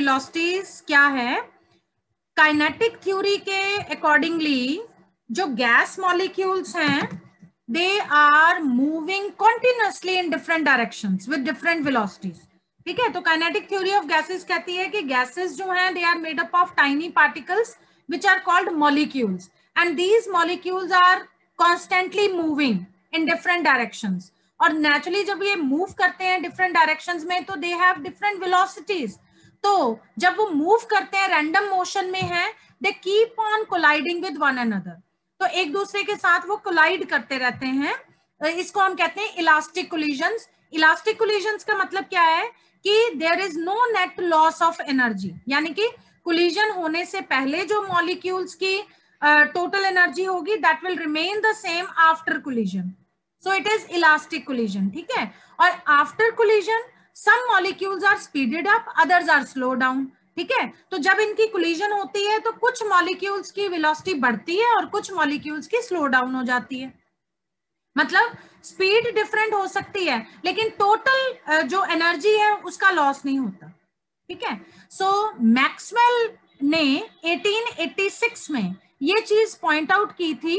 Velocities क्या है, kinetic theory के अकॉर्डिंगली जो गैस मॉलिक्यूल्स हैं they are moving continuously in different directions with different velocities. ठीक है, तो काइनेटिक थ्योरी ऑफ गैसेस कहती है कि गैसेस जो हैं they are made up of tiny particles which are called molecules and these molecules are constantly moving in different directions. और naturally जब ये मूव करते हैं डिफरेंट डायरेक्शंस में तो दे हैव डिफरेंट वेलोसिटीज। तो जब वो मूव करते हैं रैंडम मोशन में है, they keep on colliding with one another, तो एक दूसरे के साथ वो कोलाइड करते रहते हैं। इसको हम कहते हैं इलास्टिक कोलिजन्स। इलास्टिक कोलिजन्स का मतलब क्या है कि there is no net loss of energy, यानी कि कोलिजन होने से पहले जो मॉलिक्यूल्स की टोटल एनर्जी होगी that will remain the same after collision, so it is elastic collision. ठीक है, और after collision some molecules are speeded up, others are slow down। ठीक है, तो जब इनकी कोलिजन होती है तो कुछ मॉलिक्यूल्स की वेलोसिटी बढ़ती है और कुछ मॉलिक्यूल्स की स्लो डाउन हो जाती है। मतलब स्पीड डिफरेंट हो सकती है लेकिन टोटल जो एनर्जी है उसका लॉस नहीं होता। ठीक है, सो मैक्सवेल ने 1886 में ये चीज पॉइंट आउट की थी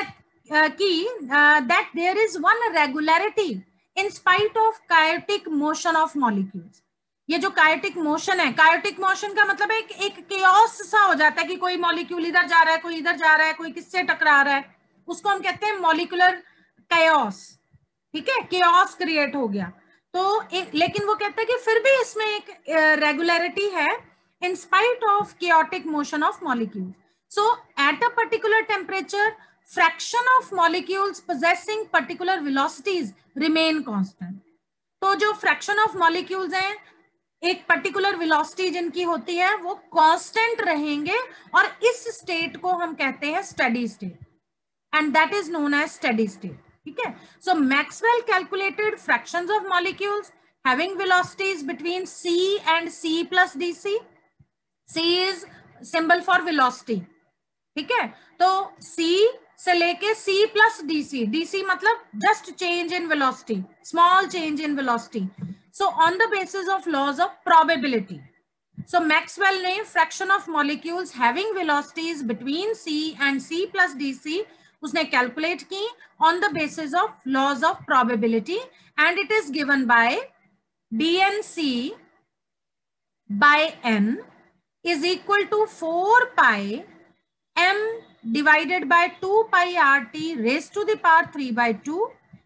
कि that there is one regularity in spite of chaotic motion of molecules. ये जो कायोटिक मोशन है, कायोटिक मोशन का मतलब एक केओस सा हो जाता है कि कोई मॉलिक्यूल इधर जा रहा है, कोई इधर जा रहा है, कोई किससे टकरा रहा है, उसको हम कहते हैं मॉलिक्यूलर केओस। ठीक है, केओस क्रिएट हो गया। तो लेकिन वो कहते हैं कि फिर भी इसमें एक रेगुलरिटी है in spite of chaotic motion of molecules. So at a particular temperature fraction of molecules possessing particular velocities remain constant। तो जो fraction of molecules हैं एक particular velocity जिनकी होती है वो constant रहेंगे और इस state को हम कहते हैं steady state and that is known as steady state। ठीक है, so Maxwell calculated fractions of molecules having velocities between c and c plus dc। c is symbol for velocity। ठीक है, तो c से लेके c प्लस dc, dc मतलब just change in velocity, small change in velocity. So on the basis of laws of probability, so Maxwell ने fraction of molecules having velocities between c and c plus dc उसने calculate की on the basis of laws of probability and it is given by dnc by n is equal to 4 pi m divided by 2 pi rt raised to the power 3 by 2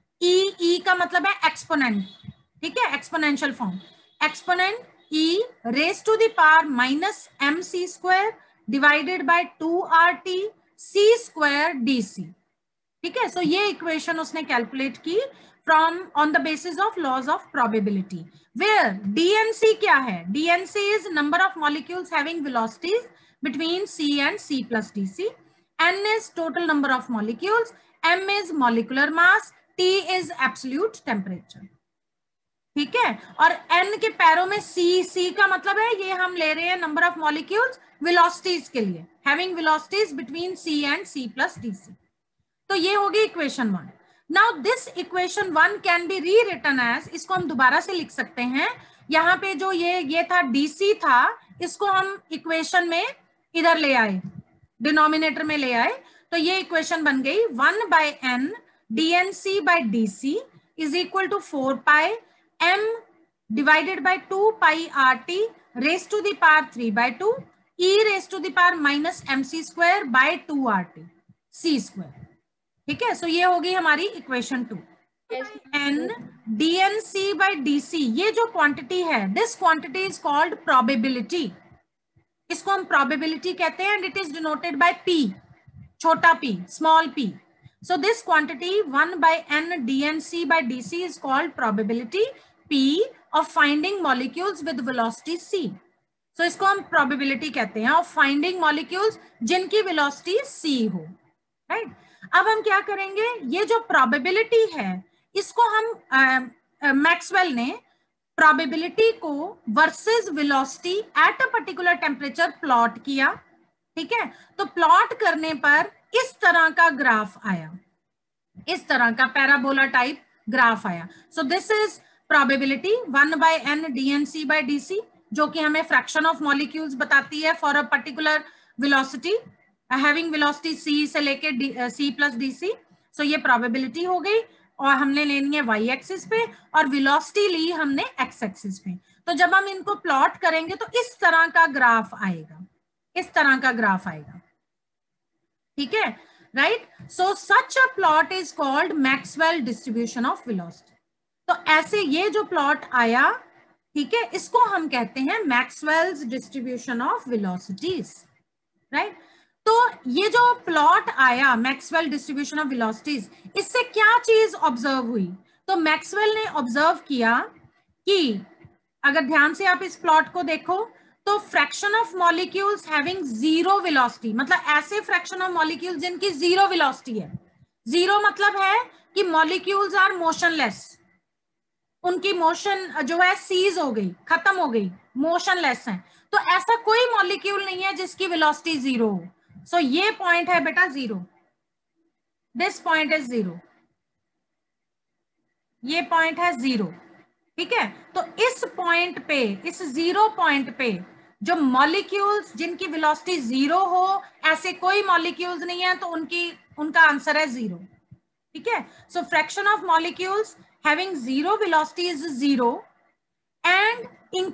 e का मतलब है exponent. ठीक है, exponential form, exponent e raised to the power minus mc square divided by 2rt c square dc। ठीक है, सो ये equation उसने calculate की from on the basis of laws of probability where d n c क्या है, d n c is number of molecules having velocities between c and c plus dc, n is total number of molecules, m is molecular mass, t is absolute temperature। ठीक है, और n के पैरों में c का मतलब है ये हम ले रहे हैं नंबर ऑफ मॉलिक्यूल्स वेलोसिटीज के लिए, having velocities between c and c plus dc। तो ये होगी equation 1। Now this equation 1 can be rewritten as, इसको हम दोबारा से लिख सकते हैं, यहाँ पे जो ये था डीसी था, इसको हम इक्वेशन में इधर ले आए, डिनोमिनेटर में ले आए, तो ये इक्वेशन बन गई 1 by n dnc by dc is equal to 4 pi m divided by 2 pi rt raised to the power 3 by 2 e raised to the power minus mc square by 2 rt c square। ठीक है, सो ये होगी हमारी equation 2। n dnc by dc, ये जो quantity है, this quantity is called probability, इसको हम प्रोबेबिलिटी कहते हैं and it is denoted by p, छोटा p, small p। So this quantity 1 by n dnc by dc is called probability p of finding molecules with velocity c। So इसको हम probability कहते हैं of finding molecules जिनकी velocity c हो, right. अब हम क्या करेंगे, ये जो प्रोबेबिलिटी है इसको हम मैक्सवेल ने प्रोबेबिलिटी को versus velocity at a particular temperature plot किया। ठीक है, तो प्लॉट करने पर इस तरह का ग्राफ आया, इस तरह का पैराबोला टाइप ग्राफ आया। So this is probability 1 by n dnc by dc, जो कि हमें फ्रैक्शन ऑफ मॉलिक्यूल्स बताती है for a particular velocity, having velocity c से लेके c प्लस dc। सो ये प्रोबेबिलिटी हो गई, और हमने लेनी है y एक्सिस पे, और वेलोसिटी ली हमने x एक्सिस पे। तो जब हम इनको प्लॉट करेंगे तो इस तरह का ग्राफ आएगा, इस तरह का ग्राफ आएगा, ठीक है, right. So such a plot is called Maxwell distribution of velocity. तो ऐसे ये जो प्लॉट आया, ठीक है, इसको हम कहते हैं Maxwell's distribution of velocities, right. तो ये जो प्लॉट आया मैक्सवेल डिस्ट्रीब्यूशन ऑफ वेलोसिटीज, इससे क्या चीज ऑब्जर्व हुई? तो मैक्सवेल ने ऑब्जर्व किया कि अगर ध्यान से आप इस प्लॉट को देखो तो fraction of molecules having zero velocity, मतलब ऐसे फ्रैक्शन ऑफ मॉलिक्यूल्स जिनकी जीरो वेलोसिटी है। जीरो मतलब है कि मॉलिक्यूल्स आर मोशनलेस, उनकी मोशन जो है सीज हो गई, खत्म हो गई, मोशनलेस है। तो ऐसा कोई मॉलिक्यूल नहीं है जिसकी वेलोसिटी जीरो हो। सो ये पॉइंट है बेटा zero, this point is zero, ये पॉइंट है जीरो, ठीक है। तो इस पॉइंट पे, इस जीरो पॉइंट पे जो मॉलिक्यूल्स जिनकी वेलोसिटी जीरो हो, ऐसे कोई मॉलिक्यूल्स नहीं है, तो उनका आंसर है जीरो, ठीक है। So fraction of molecules having zero velocity is zero and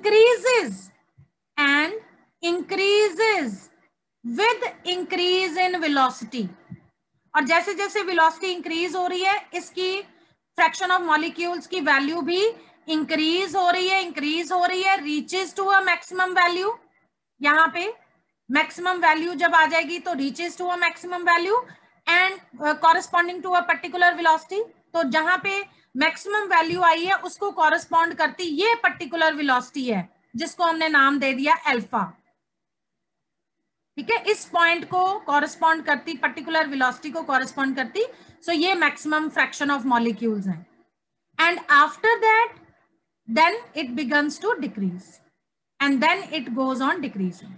increases with increase in velocity। और जैसे जैसे वेलोसिटी इंक्रीज हो रही है, इसकी फ्रैक्शन ऑफ मॉलिक्यूल्स की वैल्यू भी इंक्रीज हो रही है, reaches to a maximum value. यहाँ पे मैक्सिमम वैल्यू जब आ जाएगी तो reaches to a maximum value and corresponding to a particular velocity. तो जहां पे मैक्सिमम वैल्यू आई है उसको कॉरेस्पॉन्ड करती ये पर्टिकुलर वेलोसिटी है, जिसको हमने नाम दे दिया अल्फा, ठीक है। इस पॉइंट को कॉरेस्पॉन्ड करती, पर्टिकुलर वेलोसिटी को कॉरेस्पॉन्ड करती। सो ये मैक्सिमम फ्रैक्शन ऑफ मॉलिक्यूल्स हैं। And after that then it begins to decrease and then it goes on decreasing.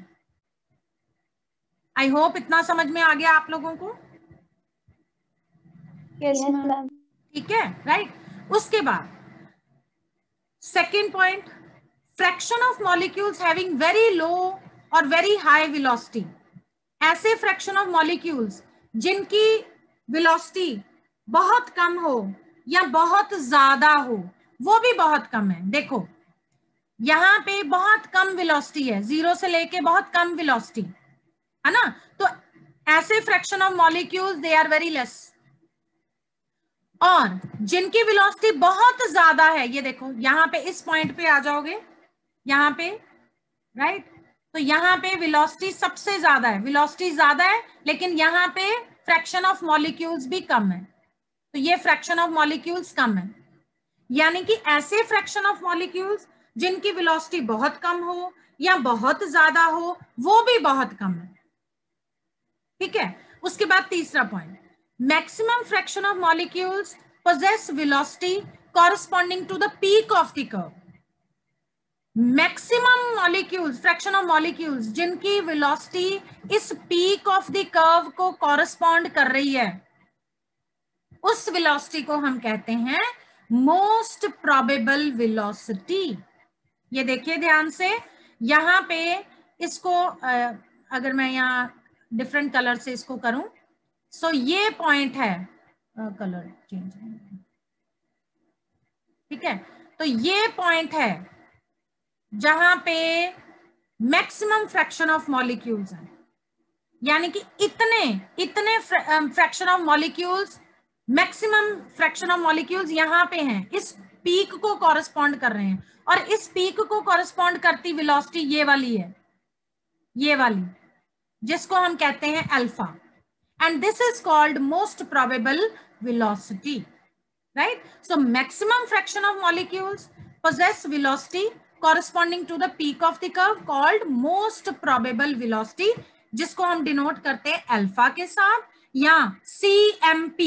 I hope इतना समझ में आ गया आप लोगों को? Yes ma'am. ठीक है, राइट। उसके बाद second point, fraction of molecules having very low और वेरी हाई वेलोसिटी। ऐसे फ्रैक्शन ऑफ मॉलिक्यूल्स जिनकी वेलोसिटी बहुत कम हो या बहुत ज्यादा हो, वो भी बहुत कम है। देखो यहां पे बहुत कम वेलोसिटी है, जीरो से लेके बहुत कम वेलोसिटी है ना। तो ऐसे fraction of molecules they are very less. और जिनकी वेलोसिटी बहुत ज्यादा है, ये देखो यहां पे इस पॉइंट पे आ जाओगे, यहां पे, राइट। तो यहां पे वेलोसिटी सबसे ज्यादा है, वेलोसिटी ज्यादा है, लेकिन यहां पे फ्रैक्शन ऑफ मॉलिक्यूल्स भी कम है। तो ये फ्रैक्शन ऑफ मॉलिक्यूल्स कम है, यानी कि ऐसे फ्रैक्शन ऑफ मॉलिक्यूल्स जिनकी वेलोसिटी बहुत कम हो या बहुत ज्यादा हो, वो भी बहुत कम है, ठीक है। उसके बाद तीसरा point, maximum fraction of molecules possess velocity corresponding to the peak of the curve। Maximum molecules, fraction of molecules जिनकी वेलोसिटी इस पीक ऑफ द कर्व को कॉरेस्पॉन्ड कर रही है, उस वेलोसिटी को हम कहते हैं मोस्ट प्रोबेबल वेलोसिटी। ये देखिए ध्यान से, यहां पे इसको अगर मैं यहां डिफरेंट कलर से इसको करूं, सो ये पॉइंट है, कलर चेंज, ठीक है। तो ये पॉइंट है जहां पे मैक्सिमम फ्रैक्शन ऑफ मॉलिक्यूल्स है, यानी कि इतने fraction of molecules, maximum fraction of molecules यहां पे हैं, इस पीक को कॉरेस्पॉन्ड कर रहे हैं। और इस पीक को कॉरेस्पॉन्ड करती वेलोसिटी ये वाली है, ये वाली, जिसको हम कहते हैं alpha. And this is called most probable velocity, right. So maximum fraction of molecules possess velocity corresponding to the peak of the curve called most probable velocity, जिसको हम डिनोट करते हैं अल्फा के साथ या CMP,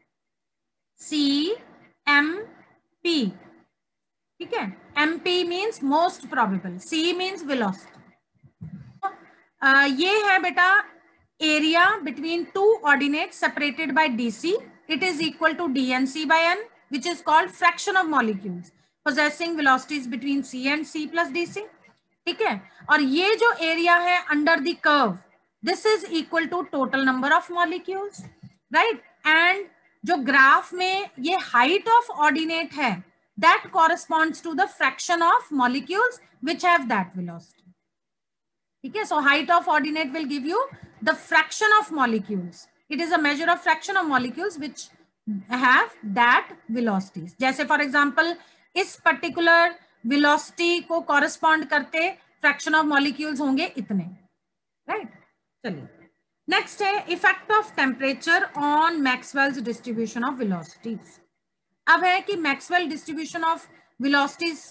CMP, ठीक है। MP means most probable, C means velocity. ये है बेटा area between two ordinate separated by DC, it is equal to dnc by n, which is called fraction of molecules possessing velocities between c and c plus dc। ठीक है, और ये जो area है under the curve, this is equal to total number of molecules, right. And जो graph में ये height of ordinate है, that corresponds to the fraction of molecules which have that velocity. ठीक है, so height of ordinate will give you the fraction of molecules, it is a measure of fraction of molecules which have that velocities. जैसे for example इस particular velocity को correspond करते fraction of molecules होंगे इतने, right. चलिए next है effect of temperature on Maxwell's distribution of velocities. अब है कि मैक्सवेल डिस्ट्रीब्यूशन ऑफ वेलोसिटीज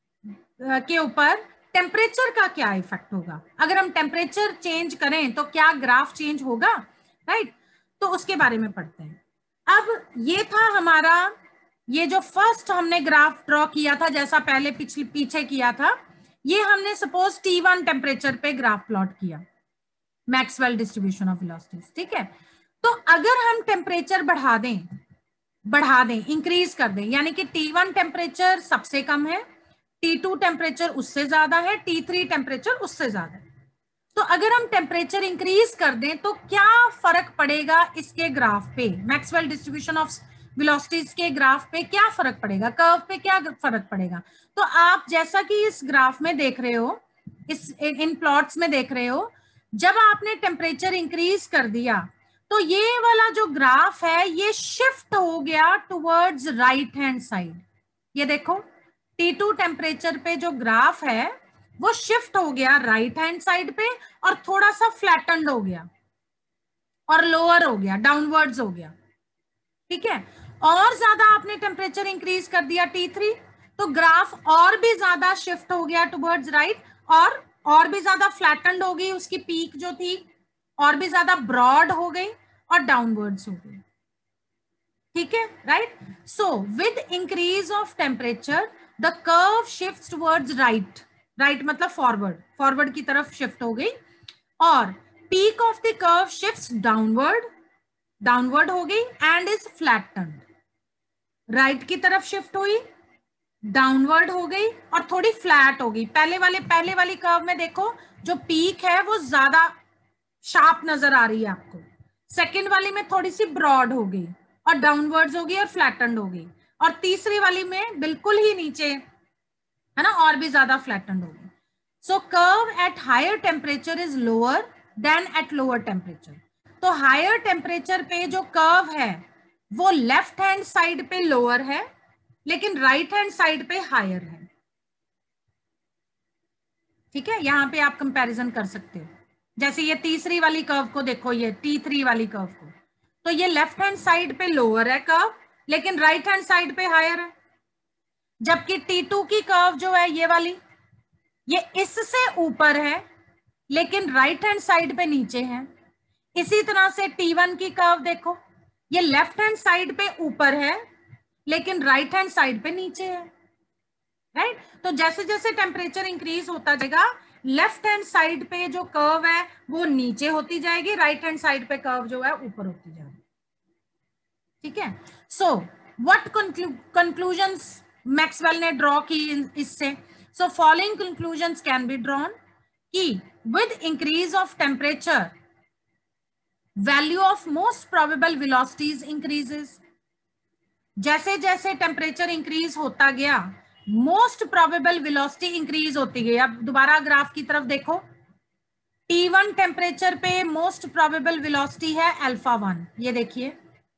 के ऊपर टेम्परेचर का क्या इफेक्ट होगा। अगर हम टेम्परेचर चेंज करें तो क्या ग्राफ चेंज होगा, राइट। तो उसके बारे में पढ़ते हैं। अब ये था हमारा, ये जो फर्स्ट हमने ग्राफ ड्रॉ किया था जैसा पहले पीछे किया था, ये हमने सपोज T1 टेम्परेचर पे ग्राफ प्लॉट किया, मैक्सवेल डिस्ट्रीब्यूशन ऑफ वेलोसिटीज। ठीक है, तो अगर हम टेम्परेचर बढ़ा दें, इंक्रीज कर दें, यानी कि T1 टेम्परेचर सबसे कम है, T2 टेम्परेचर उससे ज्यादा है, T3 टेम्परेचर उससे ज्यादा है, तो अगर हम टेम्परेचर इंक्रीज कर दें तो क्या फर्क पड़ेगा इसके ग्राफ पे, मैक्सवेल डिस्ट्रीब्यूशन ऑफ वेलोसिटीज के ग्राफ पे क्या फर्क पड़ेगा, कर्व पे क्या फर्क पड़ेगा। तो आप जैसा कि इस ग्राफ में देख रहे हो, इन प्लॉट्स में देख रहे हो, जब आपने टेम्परेचर इंक्रीज कर दिया तो ये वाला जो ग्राफ है ये शिफ्ट हो गया टुवर्ड्स राइट हैंड साइड। ये देखो T2 टेम्परेचर पे जो ग्राफ है वो शिफ्ट हो गया राइट हैंड साइड पे और थोड़ा सा फ्लैटन्ड हो गया और लोअर हो गया, डाउनवर्ड्स हो गया। ठीक है, और ज्यादा आपने टेम्परेचर इंक्रीज कर दिया T3 तो ग्राफ और भी ज्यादा शिफ्ट हो गया टुवर्ड्स राइट और भी ज्यादा फ्लैटन्ड हो गई, उसकी पीक जो थी और भी ज्यादा ब्रॉड हो गई और डाउनवर्ड्स हो गई। ठीक है, right. So with increase of temperature the curve shifts towards right, right मतलब फॉरवर्ड की तरफ शिफ्ट हो गई, और peak of the curve shifts downward हो गई एंड इज फ्लैटन्ड। राइट की तरफ शिफ्ट हुई, डाउनवर्ड हो गई और थोड़ी फ्लैट हो गई। पहले वाली कर्व में देखो जो पीक है वो ज्यादा शार्प नजर आ रही है आपको, सेकंड वाली में थोड़ी सी ब्रॉड हो गई और डाउनवर्ड्स हो गई और फ्लैटन्ड हो गई, और तीसरी वाली में बिल्कुल ही नीचे है ना और भी ज्यादा फ्लैटन्ड हो गई। So curve at higher temperature is lower than at lower temperature. तो हायर टेम्परेचर पे जो कर्व है वो लेफ्ट हैंड साइड पे लोअर है लेकिन राइट हैंड साइड पे हायर है। ठीक है, यहां पे आप कंपैरिजन कर सकते हो, जैसे ये तीसरी वाली कर्व को देखो, ये T3 वाली कर्व को, तो ये लेफ्ट हैंड साइड पे लोअर है कर्व लेकिन राइट हैंड साइड पे हायर है, जबकि T2 की कर्व जो है ये वाली, ये इससे ऊपर है लेकिन राइट हैंड साइड पे नीचे है। इसी तरह से T1 की कर्व देखो, ये लेफ्ट हैंड साइड पे ऊपर है लेकिन राइट हैंड साइड पे नीचे है, राइट। तो जैसे जैसे टेम्परेचर इंक्रीज होता जाएगा लेफ्ट हैंड साइड पे जो कर्व है वो नीचे होती जाएगी, राइट हैंड साइड पे कर्व जो है ऊपर होती जाएगी। ठीक है, सो व्हाट कंक्लूजन्स मैक्सवेल ने ड्रॉ की इससे। So following conclusions can be drawn कि with increase of temperature value of most probable velocities increases. जैसे जैसे टेम्परेचर इंक्रीज होता गया मोस्ट प्रोबेबल वेलोसिटी इंक्रीज होती गई। अब दोबारा ग्राफ की तरफ देखो, T1 टेम्परेचर पे मोस्ट प्रोबेबल वेलोसिटी है α1, ये देखिए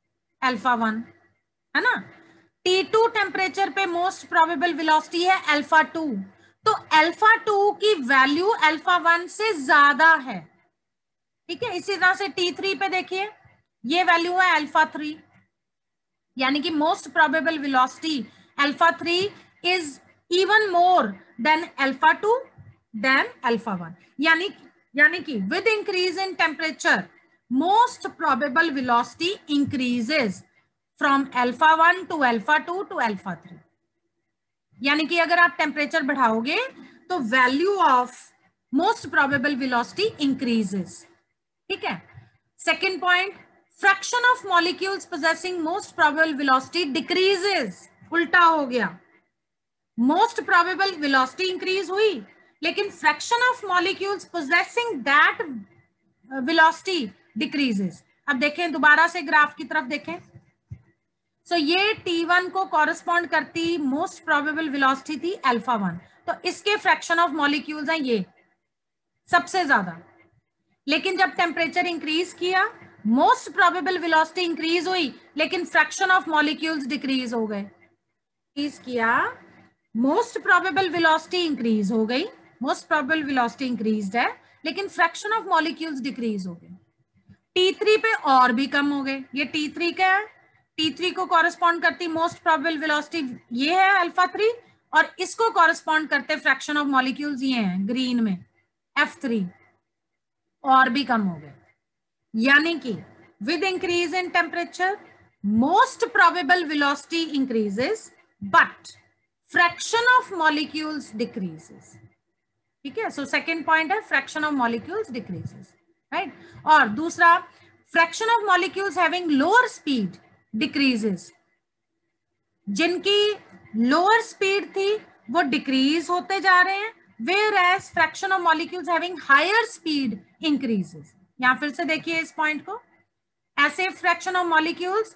α1 है ना। T2 टेम्परेचर पे मोस्ट प्रोबेबल वेलोसिटी है α2, तो α2 की वैल्यू α1 से ज्यादा है। ठीक है, इसी तरह से T3 पे देखिए ये वैल्यू है α3, यानी कि most probable velocity α3 is even more than α2 than α1, यानी कि with increase in temperature most probable velocity increases from α1 to α2 to α3। यानी कि अगर आप टेम्परेचर बढ़ाओगे तो value of most probable velocity increases. ठीक है, second point, fraction of molecules possessing most probable velocity decreases, उल्टा हो गया, मोस्ट प्रोबेबल वेलोसिटी इंक्रीज हुई लेकिन fraction of molecules possessing that velocity decreases. अब देखें दोबारा से ग्राफ की तरफ देखें। सो ये T1 को कॉरेस्पॉन्ड करती मोस्ट प्रोबेबल वेलोसिटी थी अल्फा 1, तो इसके फ्रैक्शन ऑफ मॉलिक्यूल्स हैं ये सबसे ज्यादा। लेकिन जब टेम्परेचर इंक्रीज किया मोस्ट प्रोबेबल वेलोसिटी इंक्रीज हुई, लेकिन फ्रैक्शन ऑफ मॉलिक्यूल्स डिक्रीज हो गए। इंक्रीज किया, मोस्ट प्रोबेबल वेलोसिटी इंक्रीज हो गई, मोस्ट प्रोबेबल वेलोसिटी इंक्रीज्ड है, लेकिन फ्रैक्शन ऑफ मॉलिक्यूल्स डिक्रीज हो गए। T3 पे और भी कम हो गए। ये T3 क्या है? T3 को कॉरेस्पॉन्ड करती मोस्ट प्रोबेबल वेलोसिटी ये है अल्फा 3, और इसको कॉरेस्पॉन्ड करते फ्रैक्शन ऑफ मॉलिक्यूल्स ये हैं ग्रीन में F3, और भी कम हो गए। यानी कि with increase in temperature most probable velocity increases but fraction of molecules decreases. ठीक है, सो सेकेंड पॉइंट है fraction of molecules decreases, right. और दूसरा fraction of molecules having lower speed decreases. जिनकी लोअर स्पीड थी वो डिक्रीज होते जा रहे हैं, whereas fraction of molecules having higher speed increases। यहां फिर से देखिए इस पॉइंट को, ऐसे फ्रैक्शन ऑफ मॉलिक्यूल्स,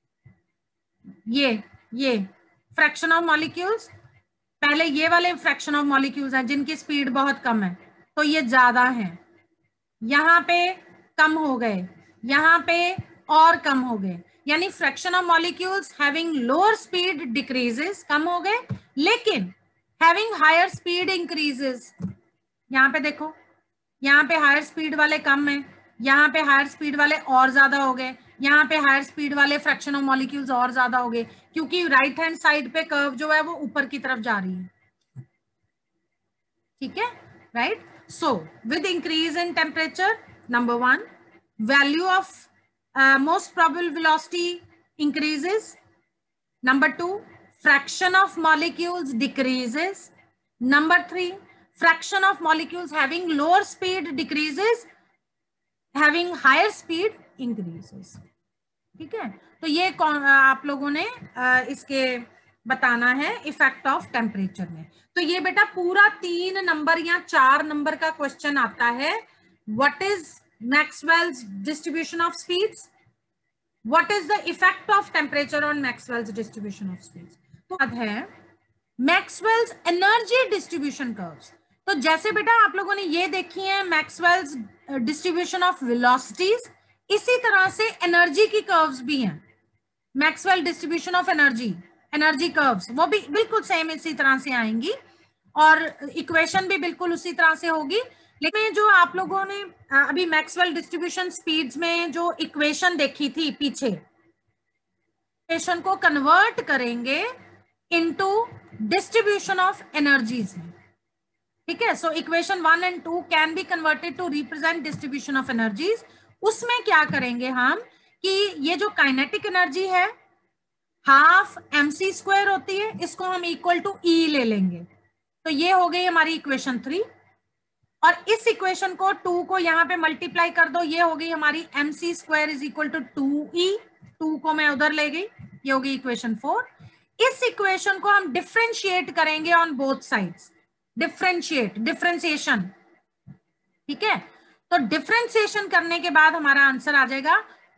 ये फ्रैक्शन ऑफ मॉलिक्यूल्स, पहले ये वाले फ्रैक्शन ऑफ मॉलिक्यूल्स हैं जिनकी स्पीड बहुत कम है, तो ये ज्यादा है, यहां पे कम हो गए, यहां पे और कम हो गए। यानी fraction of molecules having lower speed decreases, कम हो गए, लेकिन हैविंग हायर स्पीड इंक्रीजेस। यहां पे देखो, यहाँ पे हायर स्पीड वाले कम है, यहाँ पे हायर स्पीड वाले और ज्यादा हो गए, यहाँ पे हायर स्पीड वाले फ्रैक्शन ऑफ मॉलिक्यूल्स और ज्यादा हो गए, क्योंकि राइट हैंड साइड पे कर्व जो है वो ऊपर की तरफ जा रही है। ठीक है, right. So with increase in temperature, number 1 value of most probable velocity increases, number 2 fraction of molecules decreases, number 3 fraction of molecules having lower speed decreases, having higher speed increases। ठीक है, तो ये आप लोगों ने इसके बताना है इफेक्ट ऑफ टेम्परेचर में। तो ये बेटा पूरा 3 नंबर या 4 नंबर का क्वेश्चन आता है। What is Maxwell's distribution of speeds, what is the effect of temperature on Maxwell's distribution of speeds. तो है मैक्सवेल्स एनर्जी डिस्ट्रीब्यूशन कर्व्स। तो जैसे बेटा आप लोगों ने ये देखी है मैक्सवेल्स डिस्ट्रीब्यूशन ऑफ वेलोसिटीज, इसी तरह से एनर्जी की कर्व्स भी हैं। Maxwell distribution of energy curves वो भी बिल्कुल सेम इसी तरह से आएंगी, और इक्वेशन भी बिल्कुल उसी तरह से होगी। लेकिन जो आप लोगों ने अभी मैक्सवेल डिस्ट्रीब्यूशन स्पीड्स में जो इक्वेशन देखी थी पीछे, इक्वेशन को कन्वर्ट करेंगे इनटू डिस्ट्रीब्यूशन ऑफ एनर्जीज में। ठीक है, so equation 1 and 2 can be converted to represent distribution of energies. उसमें क्या करेंगे हम कि ये जो काइनेटिक एनर्जी है हाफ mc² होती है, इसको हम इक्वल टू E ले लेंगे, तो ये हो गई हमारी इक्वेशन 3। और इस इक्वेशन को 2 को यहां पे मल्टीप्लाई कर दो, ये हो गई हमारी mc² is equal to 2E। 2 को मैं उधर ले गई, ये होगी इक्वेशन 4। इस इक्वेशन को हम डिफरेंशिएट करेंगे ऑन बोथ साइड्स, डिफरेंशिएशन। ठीक है, तो डिफरेंशिएशन करने के बाद हमारा आंसर आ जाएगा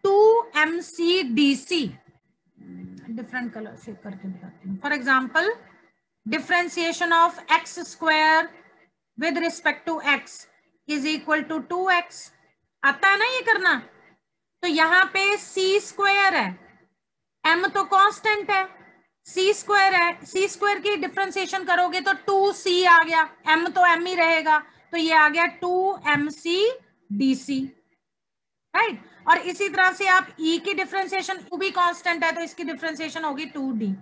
2mcdc। डिफरेंट कलर से करके बताती हूँ। For example differentiation of x² with respect to x is equal to 2x। आता है ना ये करना। तो यहां पे c² है, m तो कांस्टेंट है, c² है, c² की डिफरेंशिएशन करोगे तो 2c आ गया, m तो m ही रहेगा, तो ये आ गया 2mcdc, राइट। और इसी तरह से आप e की डिफरेंशिएशन, u भी कांस्टेंट है तो इसकी डिफरेंशिएशन होगी 2de।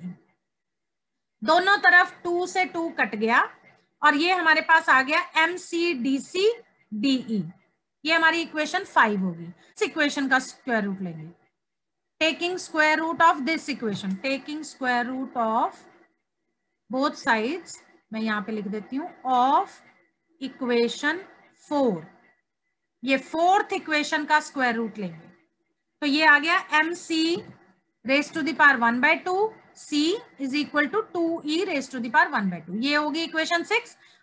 दोनों तरफ 2 से 2 कट गया और ये हमारे पास आ गया mcdc de। ये हमारी इक्वेशन 5 होगी। इस इक्वेशन का स्क्वायर रूट लेंगे, taking square root of this equation, taking square root of both sides, मैं यहां पे लिख देती हूं, of equation 4। ये 4th इक्वेशन का स्क्वायर रूट लेंगे, तो ये आ गया mc raise to the power 1/2 c is equal to 2e raise to the power 1/2। ये होगी इक्वेशन 6।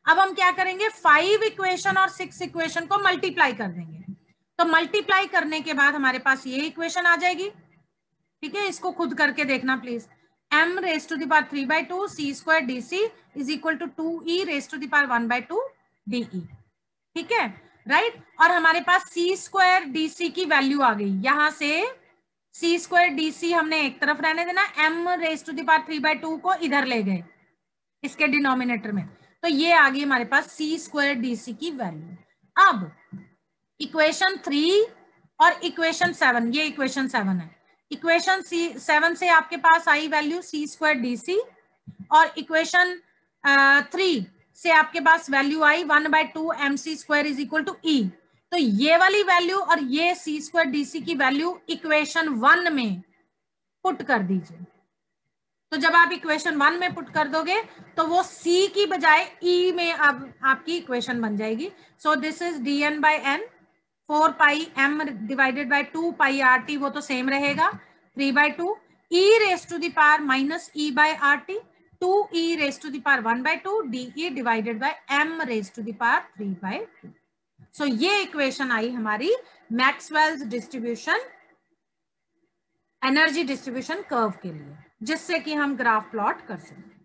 अब हम क्या करेंगे, 5 इक्वेशन और 6 इक्वेशन को मल्टीप्लाई कर देंगे। तो मल्टीप्लाई करने के बाद हमारे पास ये इक्वेशन आ जाएगी, ठीक है। इसको खुद करके देखना please. m raise to the power 3/2 c square dc is equal to 2e raise to the power 1/2 de, ठीक है, राइट। और हमारे पास c स्क्वायर dc की वैल्यू आ गई, यहां से c स्क्वायर dc हमने एक तरफ रहने देना, m raise to the power 3/2 को इधर ले गए इसके डिनोमिनेटर में, तो ये आ गई हमारे पास c स्क्वायर dc की वैल्यू। अब इक्वेशन 3 और इक्वेशन 7, ये इक्वेशन 7 है। इक्वेशन 7 से आपके पास आई वैल्यू c स्क्वायर dc, और इक्वेशन 3 से आपके पास वैल्यू आई 1/2 mc square is equal to e। तो ये वाली वैल्यू और ये c स्क्वायर dc की वैल्यू इक्वेशन 1 में पुट कर दीजिए। तो जब आप इक्वेशन 1 में पुट कर दोगे तो वो c की बजाय e में अब आपकी इक्वेशन बन जाएगी। So this is dn by n, 4 pi m divided by 2 pi RT, वो तो सेम रहेगा, 3/2 e raise to the power minus e by RT, 2e raise to the power 1/2 de divided by m raise to the power 3/2। सो ये equation आई हमारी Maxwell's distribution, energy distribution curve के लिए, जिससे कि हम ग्राफ प्लॉट कर सकते हैं।